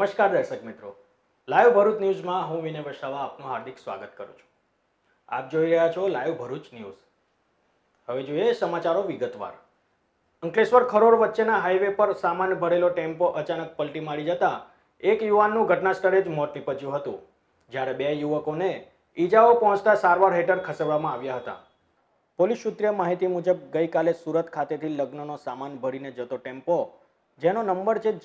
નમસ્કાર દર્શક મિત્રો, લાઈવ ભરૂચ ન્યૂઝમાં હું વિનય વસાવા આપનું હાર્દિક સ્વાગત કરું છું। આપ જોઈ રહ્યા છો લાઈવ ભરૂચ ન્યૂઝ। હવે જોઈએ સમાચારો વિગતવાર। અંકલેશ્વર ખરોડ વચ્ચેના હાઈવે પર સામાન ભરેલો ટેમ્પો અચાનક પલટી મારી જતા એક યુવાનનું ઘટના સ્થળે જ મોત નીપજ્યું હતું, જ્યારે બે યુવકોને ઈજાઓ પહોંચતા સારવાર હેઠળ ખસેડવામાં આવ્યા હતા। પોલીસ સૂત્રીય માહિતી મુજબ ગઈકાલે સુરત ખાતેથી લગ્નનો સામાન ભરીને જતો ટેમ્પો, જેનો નંબર છે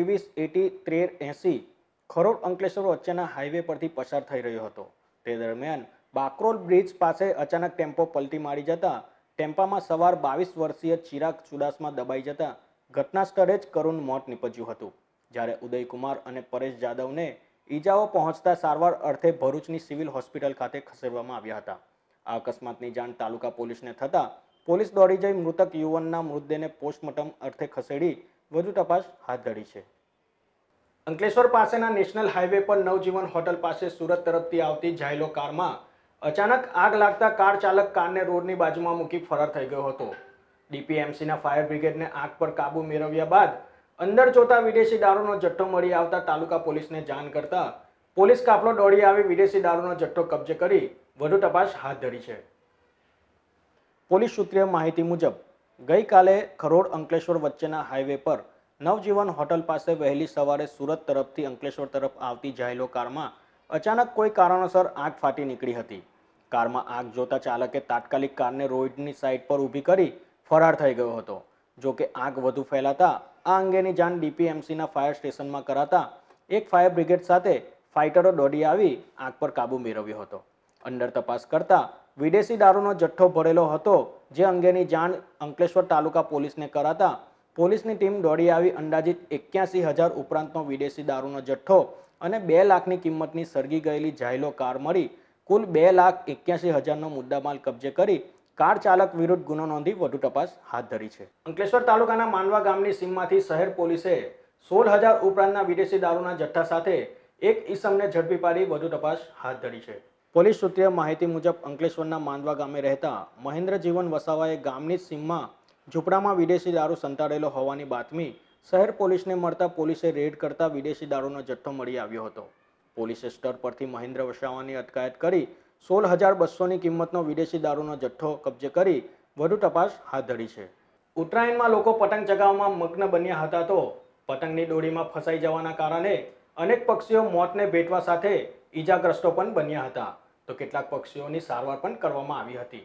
GJ2380 ખરોડ અંકલેશ્વર વચ્ચેના હાઈવે પરથી પસાર થઈ રહ્યો હતો। તે દરમિયાન બાકરોલ બ્રિજ પાસે અચાનક ટેમ્પો પલટી મારી જતા ટેમ્પામાં સવાર 22 વર્ષીય ચિરાગ ચુડાસમા દબાઈ જતા ઘટના સ્થળે જ કરુણ મોત નીપજ્યું હતું, જ્યારે ઉદયકુમાર અને પરેશ જાદવને ઈજાઓ પહોંચતા સારવાર અર્થે ભરૂચની સિવિલ હોસ્પિટલ ખાતે ખસેડવામાં આવ્યા હતા। આ અકસ્માતની જાણ તાલુકા પોલીસને થતા પોલીસ દોડી જઈ મૃતક યુવાનના મૃતદેહને પોસ્ટમોર્ટમ અર્થે ખસેડી વધુ તપાસ હાથ ધરી છે। અંકલેશ્વર પાસેના નેશનલ હાઈવે પર નવજીવન હોટલ પાસે સુરત તરફથી આવતી જાયલો કારમાં અચાનક આગ લાગતા કાર ચાલક કારને રોડની બાજુમાં મૂકી ફરાર થઈ ગયો હતો। ડીપીએમસીના ફાયર બ્રિગેડને આગ પર કાબુ મેળવ્યા બાદ અંદર જોતા વિદેશી દારૂનો જથ્થો મળી આવતા તાલુકા પોલીસને જાણ કરતા પોલીસ કાફલો દોડી આવી વિદેશી દારૂનો જથ્થો કબજે કરી વધુ તપાસ હાથ ધરી છે। પોલીસ સૂત્રીય માહિતી મુજબ ગઈકાલે ખરોડ અંકલેશ્વર વચ્ચેના હાઈવે પર નવજીવન હોટલ પાસે વહેલી સવારે સુરત તરફથી અંકલેશ્વર તરફ આવતી જાયલો કારમાં અચાનક કોઈ કારણોસર આગ ફાટી નીકળી હતી। કારમાં આગ જોતા ચાલકે તાત્કાલિક કારને રોડની સાઈડ પર ઊભી કરી ફરાર થઈ ગયો હતો। જો કે આગ વધુ ફેલાતા આ અંગેની જાણ ડીપીએમસીના ફાયર સ્ટેશનમાં કરાતા એક ફાયર બ્રિગેડ સાથે ફાઇટરો દોડી આવી આગ પર કાબુ મેળવ્યો હતો। અંદર તપાસ કરતા વિદેશી દારૂનો જથ્થો ભરેલો હતો, જે અંગેની જાણ અંકલેશ્વર તાલુકા પોલીસને કરાતા પોલીસની ટીમ દોડી આવી અંદાજિત 81,000 ઉપરાંતનો વિદેશી દારૂનો જથ્થો અને 2 લાખની કિંમતની સળગી ગયેલી જાયલો કાર મળી કુલ 2,81,000નો મુદ્દામાલ કબજે કરી કાર ચાલક વિરુદ્ધ ગુનો નોંધી વધુ તપાસ હાથ ધરી છે। અંકલેશ્વર તાલુકાના માંડવા ગામની સીમમાંથી શહેર પોલીસે 16,000 ઉપરાંતના વિદેશી દારૂના જથ્થા સાથે એક ઈસમને ઝડપી પાડી વધુ તપાસ હાથ ધરી છે। પોલીસ સૂત્રીય માહિતી મુજબ અંકલેશ્વરના માંડવા ગામે રહેતા મહેન્દ્ર જીવન વસાવાએ ગામની સીમમાં ઝૂંપડામાં વિદેશી દારૂ સંતાડેલો હોવાની બાતમી શહેર પોલીસને મળતા પોલીસે રેડ કરતા વિદેશી દારૂનો જથ્થો મળી આવ્યો હતો। પોલીસે સ્ટર પરથી મહેન્દ્ર વસાવાની અટકાયત કરી 16,200ની કિંમતનો વિદેશી દારૂનો જથ્થો કબજે કરી વધુ તપાસ હાથ ધરી છે। ઉત્તરાયણમાં લોકો પતંગ ચગાવવામાં મગ્ન બન્યા હતા, તો પતંગની દોરીમાં ફસાઈ જવાના કારણે અનેક પક્ષીઓ મોતને ભેટવા સાથે ઈજાગ્રસ્તો પણ બન્યા હતા, તો કેટલાક પક્ષીઓની સારવાર પણ કરવામાં આવી હતી।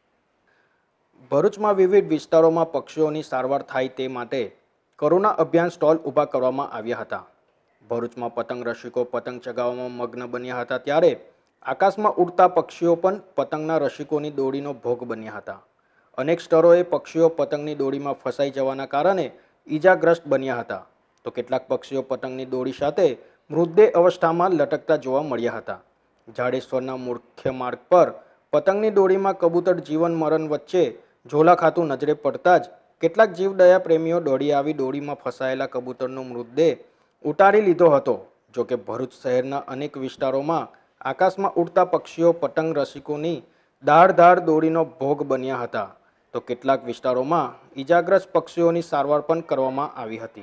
ભરૂચમાં વિવિધ વિસ્તારોમાં પક્ષીઓની સારવાર થાય તે માટે કરુણા અભિયાન સ્ટોલ ઊભા કરવામાં આવ્યા હતા। ભરૂચમાં પતંગ રસિકો પતંગ ચગાવવામાં મગ્ન બન્યા હતા, ત્યારે આકાશમાં ઉડતા પક્ષીઓ પણ પતંગના રસિકોની દોડીનો ભોગ બન્યા હતા। અનેક સ્થળોએ પક્ષીઓ પતંગની દોડીમાં ફસાઈ જવાના કારણે ઈજાગ્રસ્ત બન્યા હતા, તો કેટલાક પક્ષીઓ પતંગની દોડી સાથે મૃતદેહ અવસ્થામાં લટકતા જોવા મળ્યા હતા। જાડેશ્વરના મુખ્ય માર્ગ પર પતંગની દોડીમાં કબૂતર જીવન મરણ વચ્ચે ઝોલા ખાતું નજરે પડતા જ કેટલાક જીવદયા પ્રેમીઓ દોડી આવી દોડીમાં ફસાયેલા કબૂતરનો મૃતદેહ ઉતારી લીધો હતો। જો કે ભરૂચ શહેરના અનેક વિસ્તારોમાં આકાશમાં ઉડતા પક્ષીઓ પતંગ રસિકોની ધારદાર દોડીનો ભોગ બન્યા હતા, તો કેટલાક વિસ્તારોમાં ઈજાગ્રસ્ત પક્ષીઓની સારવાર પણ કરવામાં આવી હતી।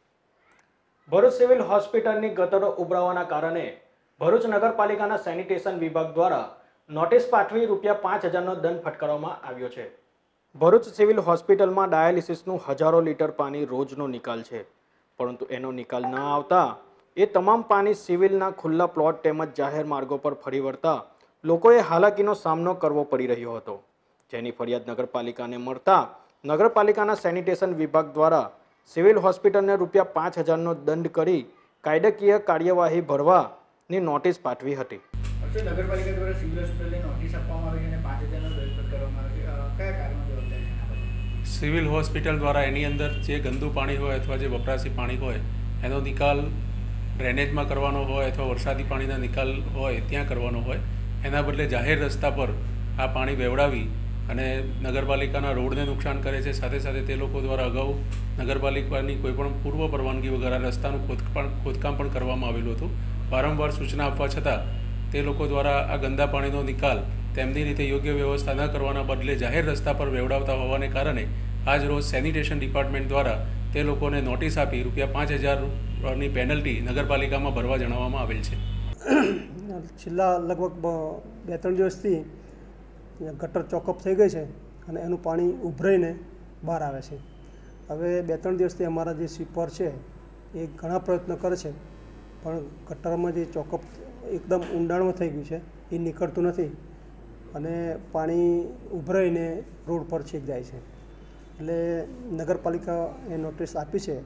ભરૂચ સિવિલ હોસ્પિટલની ગટરો ઉભરાવાના કારણે ભરૂચ નગરપાલિકાના સેનિટેશન વિભાગ દ્વારા નોટિસ પાઠવી ₹5,000નો દંડ ફટકારવામાં આવ્યો છે। ભરૂચ સિવિલ હોસ્પિટલમાં ડાયાલિસિસનું હજારો લીટર પાણી રોજનો નિકાલ છે, પરંતુ એનો નિકાલ ન આવતા એ તમામ પાણી સિવિલના ખુલ્લા પ્લોટ તેમજ જાહેર માર્ગો પર ફરી વળતા લોકોએ હાલાકીનો સામનો કરવો પડી રહ્યો હતો, જેની ફરિયાદ નગરપાલિકાને મળતા નગરપાલિકાના સેનિટેશન વિભાગ દ્વારા સિવિલ હોસ્પિટલને ₹5,000નો દંડ કરી કાયદાકીય કાર્યવાહી ભરવાની નોટિસ પાઠવી હતી। નગરપાલિકા દ્વારા સિવિલ હોસ્પિટલને નોટિસ આપવામાં આવી છે અને 5,000નો દંડ ફટકારવામાં આવ્યો છે, કયા કારણો જવાબદારી? સિવિલ હોસ્પિટલ દ્વારા એની અંદર જે ગંદુ પાણી હોય અથવા જે વપરાશી પાણી હોય એનો નિકાલ ડ્રેનેજમાં કરવાનો હોય અથવા વરસાદી પાણીના નિકાલ હોય ત્યાં કરવાનો હોય, એના બદલે જાહેર રસ્તા પર આ પાણી વેવડાવી અને નગરપાલિકાના રોડને નુકસાન કરે છે। સાથે સાથે તે લોકો દ્વારા અગાઉ નગરપાલિકાની કોઈપણ પૂર્વ પરવાનગી વગર આ રસ્તાનું ખોદકામ પણ કરવામાં આવેલું હતું। વારંવાર સૂચના આપવા છતાં તે લોકો દ્વારા આ ગંદા પાણીનો નિકાલ તેમની રીતે યોગ્ય વ્યવસ્થા ન કરવાના બદલે જાહેર રસ્તા પર વેવડાવતા હોવાને કારણે આજ રોજ સેનિટેશન ડિપાર્ટમેન્ટ દ્વારા તે લોકોને નોટિસ આપી ₹5,000 ની પેનલ્ટી નગરપાલિકામાં ભરવા જણાવવામાં આવેલ છે. છેલ્લા લગભગ 2-3 દિવસથી ગટર ચોકઅપ થઈ ગઈ છે અને એનું પાણી ઉભરાઈને બહાર આવે છે. હવે 2-3 દિવસથી અમારા જે સ્વીપર છે એ ઘણા પ્રયત્નો કરે છે, પણ ગટરમાં જે ચોકઅપ એકદમ ઊંડાણમાં થઈ ગયું છે એ નીકળતું નથી અને પાણી ઉભરાઈને રોડ પર છેક જાય છે. એટલે નગરપાલિકા એ નોટિસ આપી છે,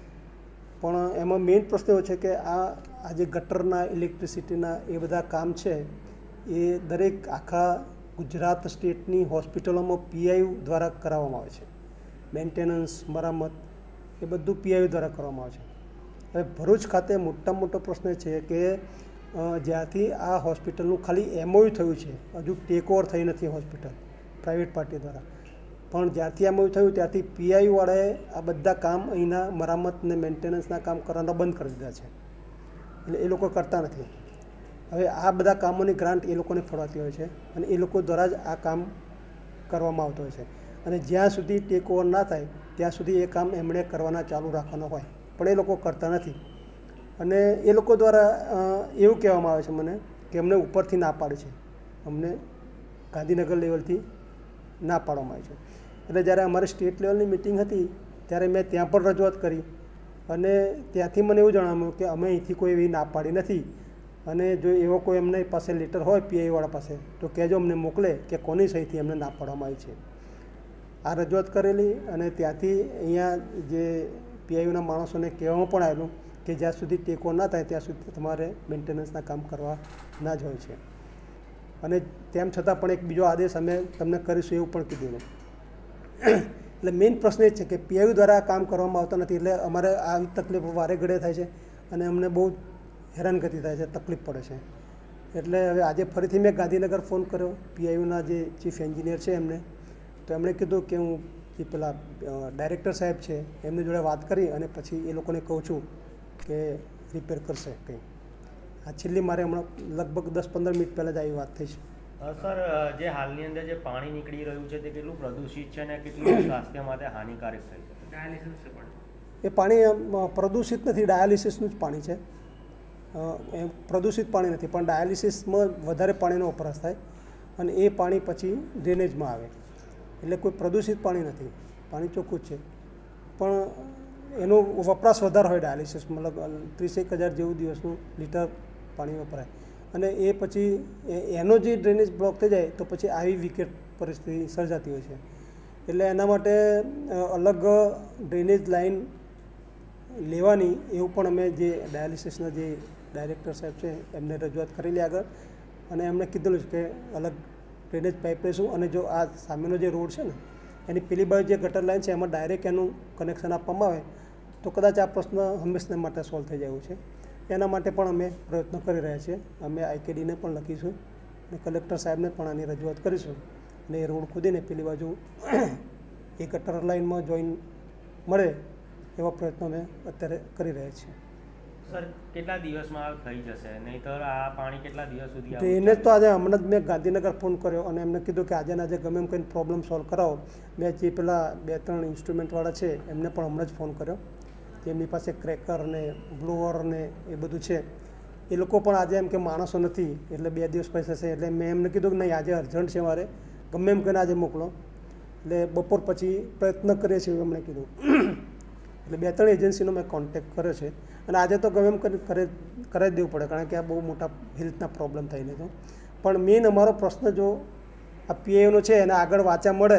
પણ એમાં મેઇન પ્રશ્ન એવો છે કે આ જે ગટરના ઇલેક્ટ્રિસિટીના એ બધા કામ છે એ દરેક આખા ગુજરાત સ્ટેટની હોસ્પિટલોમાં પીઆઈયુ દ્વારા કરાવવામાં આવે છે. મેન્ટેનન્સ, મરામત એ બધું પીઆઈયુ દ્વારા કરવામાં આવે છે. હવે ભરૂચ ખાતે મોટામાં મોટો પ્રશ્ન છે કે જ્યાંથી આ હોસ્પિટલનું ખાલી એમઓયુ થયું છે, હજુ ટેક ઓવર થઈ નથી હોસ્પિટલ પ્રાઇવેટ પાર્ટી દ્વારા, પણ જ્યારથી એમઓયુ થયું ત્યારથી પીઆઈયુવાળાએ આ બધા કામ અહીંના મરામત અને મેન્ટેનન્સના કામ કરવાના બંધ કરી દીધા છે. એટલે એ લોકો કરતા નથી. હવે આ બધા કામોની ગ્રાન્ટ એ લોકોને ફળવાતી હોય છે અને એ લોકો દ્વારા જ આ કામ કરવામાં આવતું હોય છે. અને જ્યાં સુધી ટેક ઓવર ના થાય ત્યાં સુધી એ કામ એમણે કરવાના ચાલુ રાખવાના હોય, પણ એ લોકો કરતા નથી. અને એ લોકો દ્વારા એવું કહેવામાં આવે છે મને કે અમને ઉપરથી ના પાડે છે, અમને ગાંધીનગર લેવલથી ના પાડવામાં આવે છે. એટલે જ્યારે અમારી સ્ટેટ લેવલની મિટિંગ હતી ત્યારે મેં ત્યાં પણ રજૂઆત કરી અને ત્યાંથી મને એવું જણાવ્યું કે અમે અહીંથી કોઈ એવી ના પાડી નથી અને જો એવો કોઈ એમની પાસે લેટર હોય પીઆઈવાળા પાસે તો કહેજો, અમને મોકલે કે કોની સહીથી એમને ના પાડવામાં આવી છે. આ રજૂઆત કરેલી અને ત્યાંથી અહીંયા જે પીઆઈયુના માણસોને કહેવામાં પણ આવેલું કે જ્યાં સુધી ટેકો ના થાય ત્યાં સુધી તમારે મેન્ટેનન્સના કામ કરવા ના જ હોય છે. અને તેમ છતાં પણ એક બીજો આદેશ અમે તમને કરીશું એવું પણ કીધેલું. એટલે મેઇન પ્રશ્ન એ છે કે પીઆઈયુ દ્વારા આ કામ કરવામાં આવતા નથી, એટલે અમારે આવી તકલીફો વારે ઘડે થાય છે અને અમને બહુ હેરાનગતિ થાય છે, તકલીફ પડે છે. એટલે હવે આજે ફરીથી મેં ગાંધીનગર ફોન કર્યો પીઆઈયુના જે ચીફ એન્જિનિયર છે એમને, તો એમણે કીધું કે હું જે પેલા ડાયરેક્ટર સાહેબ છે એમની જોડે વાત કરી અને પછી એ લોકોને કહું છું કે રિપેર કરશે કંઈ. આ છેલ્લી મારે હમણાં લગભગ 10-15 મિનિટ પહેલાં જ આવી વાત થઈ છે. સર, જે હાલની અંદર જે પાણી નીકળી રહ્યું છે તે કેટલું પ્રદૂષિત છે અને કેટલું સ્વાસ્થ્ય માટે હાનિકારક થઈ છે? ડાયાલિસિસ છે પણ એ પાણી પ્રદૂષિત નથી, ડાયાલિસિસનું જ પાણી છે. એ પ્રદૂષિત પાણી નથી, પણ ડાયાલિસિસમાં વધારે પાણીનો વપરાશ થાય અને એ પાણી પછી ડ્રેનેજમાં આવે. એટલે કોઈ પ્રદૂષિત પાણી નથી, પાણી ચોખ્ખું જ છે, પણ એનો વપરાશ વધારે હોય ડાયાલિસિસમાં. મતલબ 30,000 જેવું દિવસનું લીટર પાણી વપરાય અને એ પછી એનો જે ડ્રેનેજ બ્લોક થઈ જાય તો પછી આવી વિકટ પરિસ્થિતિ સર્જાતી હોય છે. એટલે એના માટે અલગ ડ્રેનેજ લાઇન લેવાની એવું પણ અમે જે ડાયાલિસિસના જે ડાયરેક્ટર સાહેબ છે એમને રજૂઆત કરેલી આગળ અને એમને કીધેલું છે કે અલગ ડ્રેનેજ પાઇપ લઈશું અને જો આ સામેનો જે રોડ છે ને એની પેલી બાજુ જે ગટર લાઇન છે એમાં ડાયરેક્ટ એનું કનેક્શન આપવામાં આવે તો કદાચ આ પ્રશ્ન હંમેશા માટે સોલ્વ થઈ જાય એવું છે. એના માટે પણ અમે પ્રયત્નો કરી રહ્યા છીએ. અમે આઈકેડીને પણ લખીશું અને કલેક્ટર સાહેબને પણ આની રજૂઆત કરીશું અને એ રોડ ખોદીને પેલી બાજુ એ ગટર લાઇનમાં જોઈન મળે એવા પ્રયત્નો અમે અત્યારે કરી રહ્યા છીએ. સર, કેટલા દિવસમાં થઈ જશે? નહીંતર આ પાણી કેટલા દિવસ સુધી તો એને તો આજે હમણાં જ મેં ગાંધીનગર ફોન કર્યો અને એમને કીધું કે આજે ગમે એમ કંઈ પ્રોબ્લેમ સોલ્વ કરાવો. મેં જે પેલા 2-3 ઇન્સ્ટ્રુમેન્ટવાળા છે એમને પણ હમણાં જ ફોન કર્યો. એમની પાસે ક્રેકર ને બ્લોઅર ને એ બધું છે. એ લોકો પણ આજે એમ કે માણસો નથી એટલે 2 દિવસ પછી થશે. એટલે મેં એમને કીધું કે નહીં, આજે અર્જન્ટ છે મારે, ગમે એમ કરીને આજે મોકલો. એટલે બપોર પછી પ્રયત્ન કરીએ છીએ એમણે કીધું. એટલે 2-3 એજન્સીનો મેં કોન્ટેક્ટ કર્યો છે અને આજે તો ગમે એમ કરાવી જ દેવું પડે, કારણ કે આ બહુ મોટા હેલ્થના પ્રોબ્લેમ થઈને તો. પણ મેઇન અમારો પ્રશ્ન જો આ પીઆઈયુનો છે એને આગળ વાંચા મળે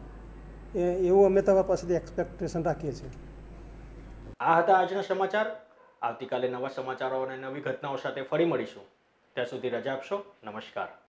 એવું અમે તમારા પાસેથી એક્સપેક્ટેશન રાખીએ છીએ. આ હતા આજના સમાચાર. આવતીકાલે નવા સમાચારો અને નવી ઘટનાઓ સાથે ફરી મળીશું. ત્યાં સુધી રજા આપશો. નમસ્કાર.